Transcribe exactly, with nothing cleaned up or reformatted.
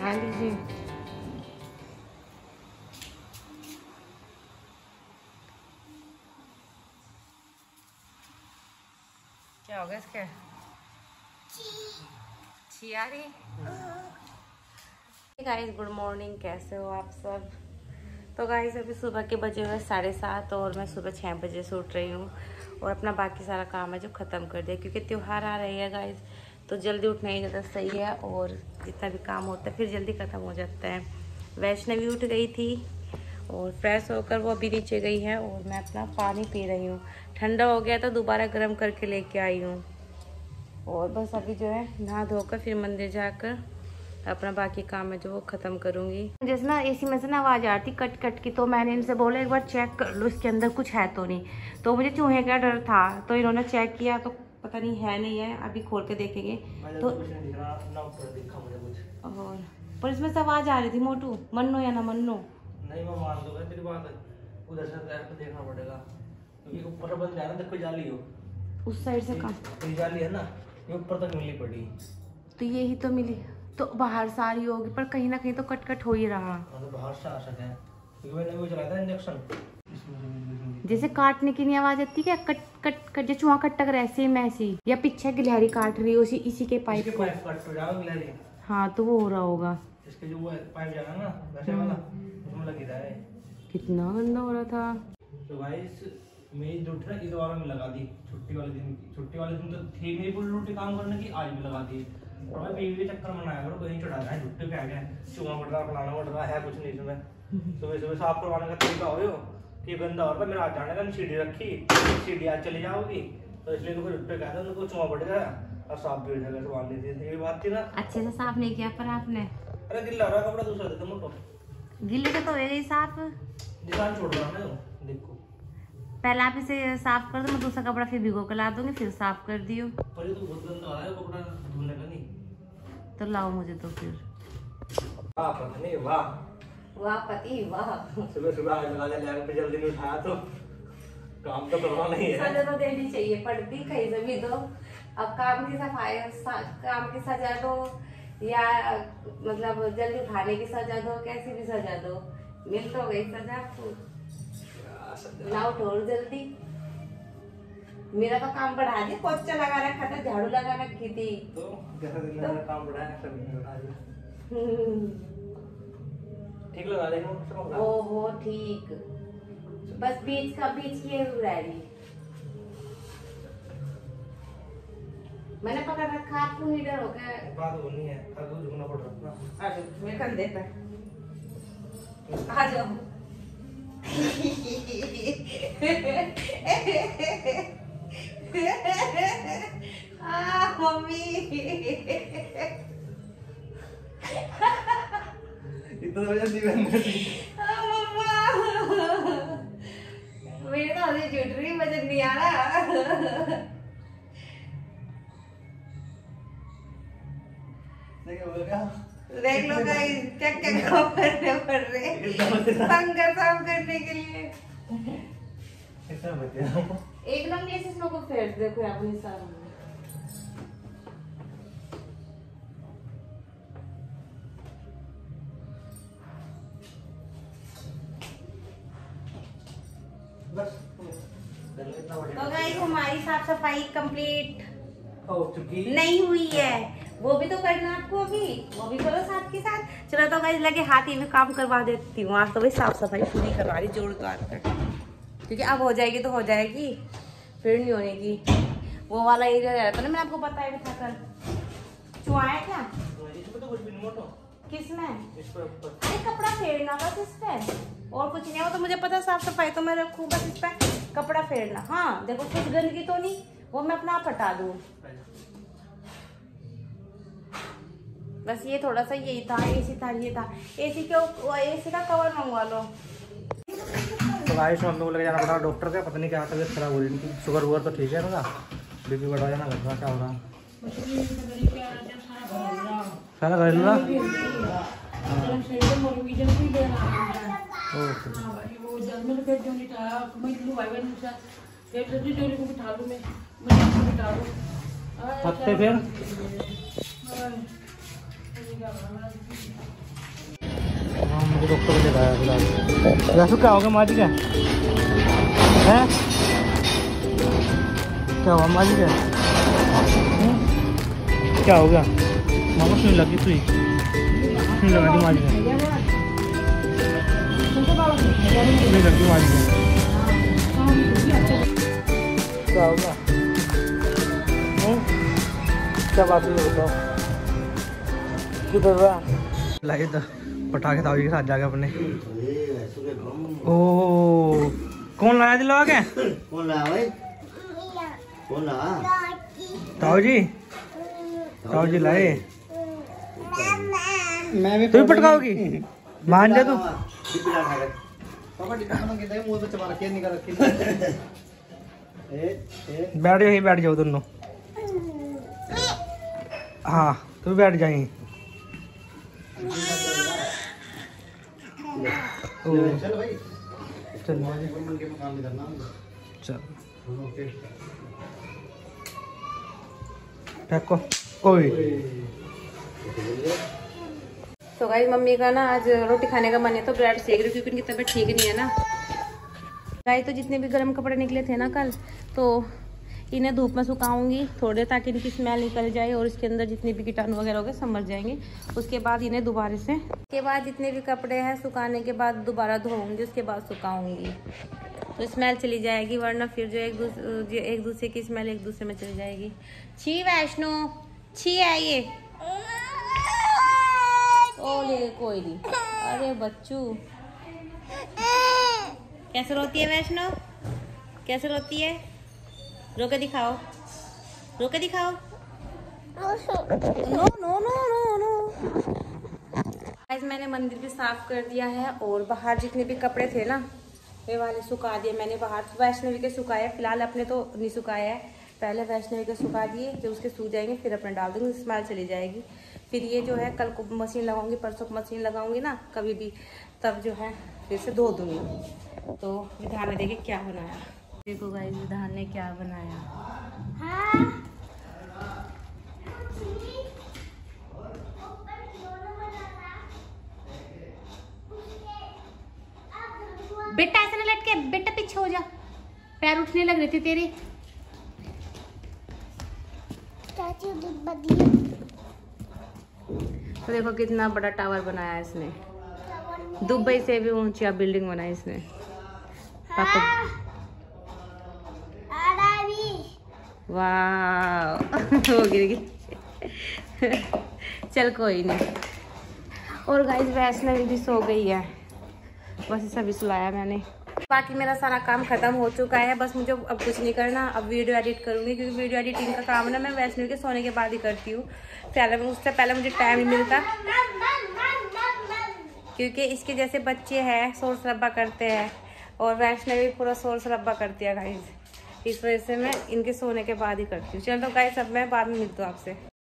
खा लीजिए। क्या होगा इसके? छी आ रही। गाइस गुड मॉर्निंग, कैसे हो आप सब? तो गाइस अभी सुबह के बजे हुए साढ़े सात और मैं सुबह छः बजे से उठ रही हूँ और अपना बाकी सारा काम है जो ख़त्म कर दिया, क्योंकि त्यौहार आ रही है गाइस, तो जल्दी उठना ही ज़्यादा सही है और जितना भी काम होता है फिर जल्दी ख़त्म हो जाता है। वैष्णवी उठ गई थी और फ्रेश होकर वो अभी नीचे गई है और मैं अपना पानी पी रही हूँ। ठंडा हो गया तो दोबारा गर्म करके लेके आई हूँ और बस अभी जो है नहा धोकर फिर मंदिर जाकर अपना बाकी काम है जो वो ख़त्म करूँगी। जैसे ना एसी में से ना आवाज़ आ रही कट कट की, तो मैंने इनसे बोला एक बार चेक कर लो इसके अंदर कुछ है तो नहीं। तो मुझे चूहे का डर था तो इन्होंने चेक किया तो पता नहीं है नहीं है, अभी खोल के देखेंगे। तो और पर इसमें से आवाज़ आ रही थी मोटू, मन्नो या ना मन्नो। नहीं मैं मान दूंगा तेरी बात, उधर से तो देखना पड़ेगा क्योंकि ऊपर बंद है ना, देखो जाली हो उस साइड से कहाँ जाली है ना, ये ऊपर तक मिली पड़ी, तो यही तो मिली, तो बाहर से आ रही होगी पर कहीं ना कहीं तो कट कट हो ही रहा। तो बाहर से आ सके क्योंकि मैंने वो चलाया था इंजेक्शन, जैसे काटने की नहीं आवाज आती क्या, कट कट कट जो चूहा कट टक ऐसे ही मैसी, या पीछे गिलहरी काट रही हो इसी इसी के पाइप को। कट हो जाएगा गिलहरी। हाँ तो वो हो रहा होगा, इसके जो वो पाइप जाएगा ना वैसे वाला उसमें लगी रहा है। कितना गंदा हो रहा था। तो गाइस मेरी ड्यूटी ना इस बार में लगा दी, छुट्टी वाले दिन की, छुट्टी वाले दिन तो थी मेरी पूरी ड्यूटी काम करने की, आज भी लगा दी। और मैं बीवी के चक्कर में आया करो, कहीं चढ़ा रहा है छुट्टी पे आ गया, चूहा बढ़ रहा फलाना बढ़ रहा है, कुछ नहीं इसमें। सुबह सुबह साफ करवाने का तरीका हो कि गंदा हो रहा है, मेरा हाथ जाने का सीढ़ी रखी, सीढ़ी आज चली जाओगी तो इसलिए उनको छुट्टी कहते हैं, उनको चूहा बढ़ गया और साफ भी हो जाएगा, संभाल लीजिए। ये बात थी ना, अच्छे से साफ नहीं किया पर आपने। अरे गिल्ला हो रहा कपड़ा दूसरा देता मुझको, गिल्ले का तो है ही साफ, निशान छोड़ रहा है देखो। पहले आप इसे साफ कर दो, मैं दूसरा कपड़ा फिर भिगो कर ला दूंगी, फिर साफ कर दियो। पर ये तो बहुत गंदा आ रहा है कपड़ा धुलने का नहीं, तो लाओ मुझे तो फिर। वाह पत्नी वाह, वाह पति वाह। सुबह सुबह आज लगा ले लैंप पे जल्दी नहीं उठाया तो काम तो करना नहीं है। सजा तो देनी चाहिए पड़ती कहीं से भी, तो अब काम की सफाई काम की सजा दो या मतलब जल्दी उठाने की सजा दो, कैसी भी सजा दो, मिल तो गई सजा आपको। लाओ ठोर जल्दी, मेरा तो काम बढ़ा दिया, पोछा लगा रखा था, झाड़ू लगा रखी थी, तो जैसा दिन तो, काम बढ़ाया सब दिन उठा दिया। ठीक लगा रही हूँ वो वो ठीक, बस बीच का बीच की रह रही, मैंने पकड़ रखा, आपको नहीं डर हो गया? बात वो नहीं है, अब झुकना पड़ रहा है। आ जाओ मेरे कंधे पे, आ जाओ। आ मम्मी इतना वजह जीवन में मेरे तो अभी जुट रही, वजन नहीं आ रहा। देख लो गाइस क्या क्या काम करने पड़ रहे पंखा साफ करने के लिए। एकदम नहीं इसमें को फेर देखो अपने सामने। तो गाइस हमारी साफ सफाई कंप्लीट हो चुकी नहीं हुई है, वो भी तो करना आपको, अभी वो भी करो साथ के साथ। चलो तो गाइस लगे हाथ ही में काम करवा देती हूँ, आज तो भाई साफ सफाई पूरी करवा रही जोड़ तोड़ कर, क्योंकि अब हो जाएगी तो हो जाएगी, फिर नहीं होने की। वो वाला एरिया रहता ना, मैंने आपको बताया भी था कल। चूहा है क्या किसमें? अरे कपड़ा फेरना बस इस पे, और कुछ नहीं। वो तो मुझे पता साफ सफाई तो मैं रखूँ, बस इस पे कपड़ा फेरना। हाँ देखो कुछ गंदगी तो नहीं, वो मैं अपना आप हटा दूँ, बस ये थोड़ा सा यही था, एसी था, ये था एसी के, एसी का कवर मंगवा लो। तो भाई मम्मी को लेके जाना पड़ा डॉक्टर के, पता नहीं क्या तबीयत खराब हो रही थी, शुगर वुगर तो ठीक है ना, बीपी बढ़ा जाना घर का क्या हो रहा है, सारा घरेलू ना। हफ्ते फिर हाँ मुझे डॉक्टर को दिखाया फिलहाल। वैसे क्या होगा माजी का है? क्या हुआ माजी का? क्या हो गया? मामा सुई लगी सुई सुई लगा दी माजी का सुई लगी माजी का। क्या होगा? क्या बात है बताओ? किधर हुआ? लाए तो पटाखे ताऊ जी के साथ जाके अपने। ओ कौन लाया दिलवा के? कौन लाया भाई? कौन लाया? ताऊ जी ताऊ जी लाए। मैं भी तू भी पटकाओगी? मान जा तू। पापा डिब्बा में किधर मुंह पे चबा रखी निकाल रखी। बैठ जाओ यहीं बैठ जाओ दोनों। हाँ तू भी बैठ जाए। चल भाई चल के मकान में करना चल फेंको ओए। तो गाइस मम्मी का ना आज रोटी खाने का मन है तो ब्रेड सेक रही क्योंकि उनकी तबीयत ठीक नहीं है ना। गाइस तो जितने भी गर्म कपड़े निकले थे ना कल तो इन्हें धूप में सुखाऊंगी थोड़े ताकि इनकी स्मेल निकल जाए और इसके अंदर जितने भी कीटाणु वगैरह हो गए सब मर जाएंगे। उसके बाद इन्हें दोबारा से उसके बाद जितने भी कपड़े हैं सुखाने के बाद दोबारा धोऊंगी उसके बाद सुखाऊंगी तो स्मेल चली जाएगी वरना फिर जो एक दूसरे एक दूसरे की स्मेल एक दूसरे में चली जाएगी। छी वैष्णो छी है ये ओ ले कोई नहीं। अरे बच्चू कैसे रोती है वैष्णो? कैसे रोती है? रो के दिखाओ रो के दिखाओ। No no no no no. आज मैंने मंदिर भी साफ कर दिया है और बाहर जितने भी कपड़े थे ना वे वाले सुखा दिए मैंने बाहर। वैष्णवी के सुखाए फिलहाल अपने तो नहीं सुखाया है। पहले वैष्णवी के सुखा दिए जब उसके सूख जाएंगे फिर अपने डाल दूंगी स्मेल चली जाएगी। फिर ये जो है कल को मशीन लगाऊंगी परसों को मशीन लगाऊंगी ना कभी भी तब जो है फिर से धो दूंगी। तो विधान ने देखे क्या बनाया। देखो गाइस विधान ने क्या बनाया। हाँ। बेटा ऐसे ना लटके बेटा पीछे हो जा पैर उठने लग रहे थे तेरे। तो देखो कितना बड़ा टावर बनाया इसने। दुबई से भी ऊंची बिल्डिंग बनाई इसने। पापा वाह हो गिर गई। चल कोई नहीं। और गाइस वैष्णवी भी सो गई है बस इसे भी सुलाया मैंने। बाकी मेरा सारा काम खत्म हो चुका है बस मुझे अब कुछ नहीं करना। अब वीडियो एडिट करूंगी क्योंकि वीडियो एडिटिंग का काम ना मैं वैष्णवी के सोने के बाद ही करती हूँ। पहले उससे पहले मुझे टाइम नहीं मिलता क्योंकि इसके जैसे बच्चे हैं शोर शराबा करते हैं और वैष्णवी पूरा शोर शराबा करती है गाइस। इस वजह से मैं इनके सोने के बाद ही करती हूँ। चलो गाइस अब मैं बाद में मिलती हूँ आपसे।